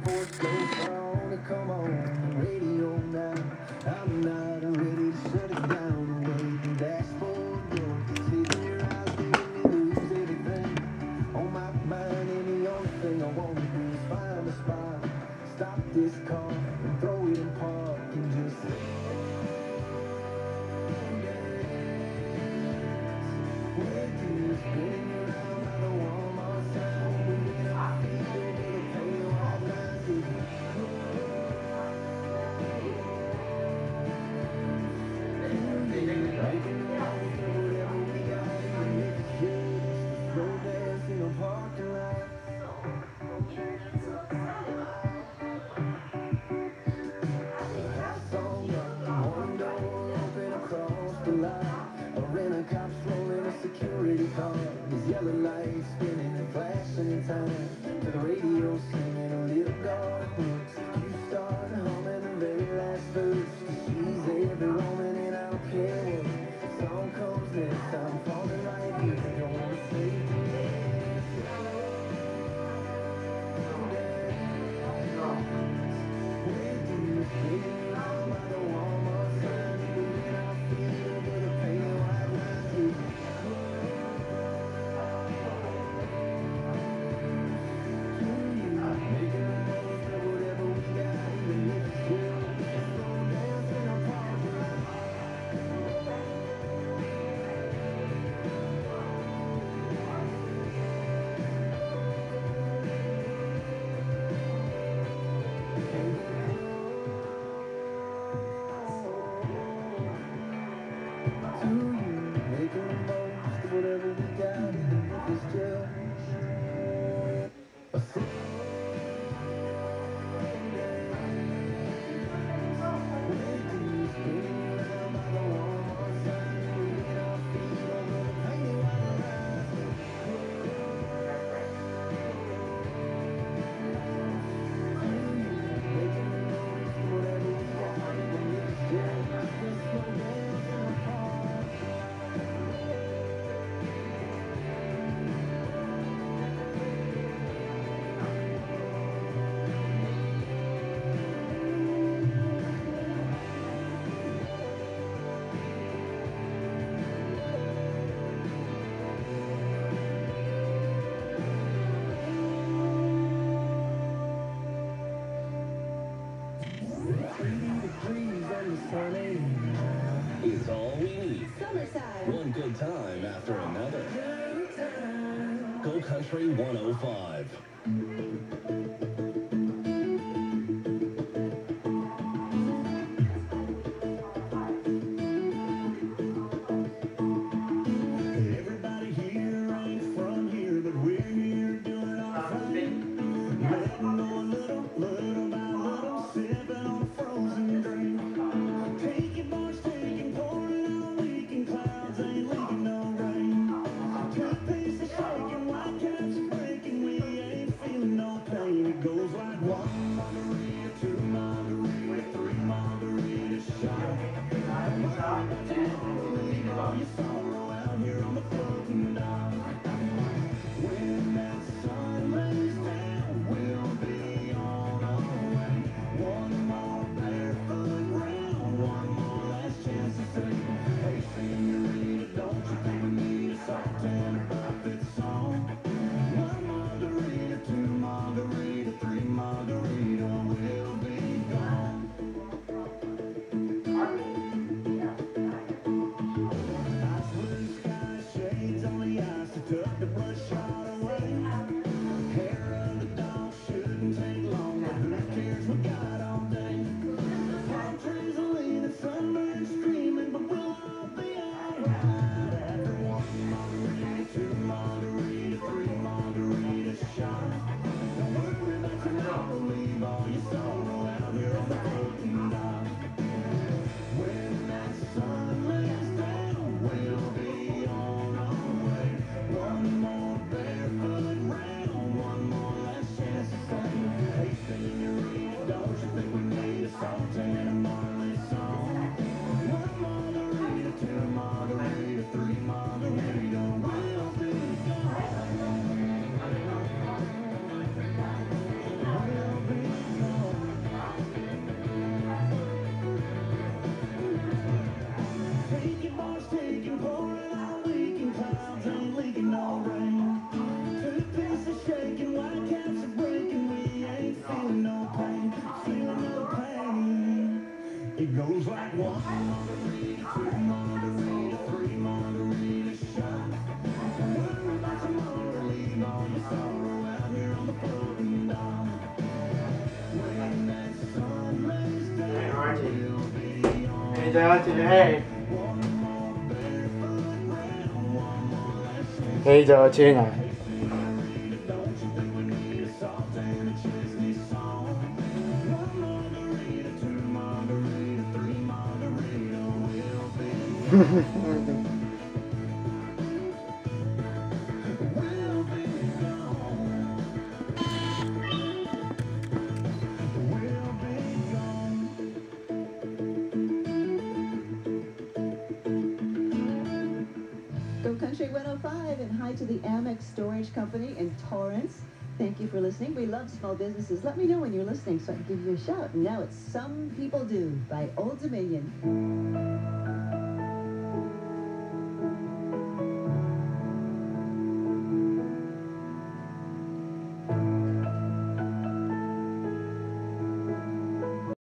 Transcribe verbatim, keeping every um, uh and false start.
porch goes on, come on, radio now. I'm not ready to shut it down. Away the dashboard door, sitting your eyes making me lose everything. On my mind, and the only thing I want to do is find a spot, stop this car and throw it in park and just dance. Where do you spin around by the Walmart sign? When I feel the pale white lines is his yellow lights spinning and flashing in time to the radio singing a little dark books. You start humming the very last verse. She's every woman and I don't care what song comes next. I'm falling right here. I don't want to say to where do you spin around by the Walmart sign? When I feel the pale white lines is It's all we need. Summerside. One good time after another. Go Country one oh five. everybody here ain't from here, but we're here doing our thing. Letting go a little, little by little, sipping on a frozen drink. Take your bars, take and pour it on, leaking clouds, ain't leaking no rain. Toothpaste is shaking, white caps are breaking, we ain't feeling no Hey, Archie. Anything else today? Hey, Georgina. Go Country one oh five and hi to the Amex Storage Company in Torrance. Thank you for listening. We love small businesses. Let me know when you're listening so I can give you a shout. And now it's Some People Do by Old Dominion.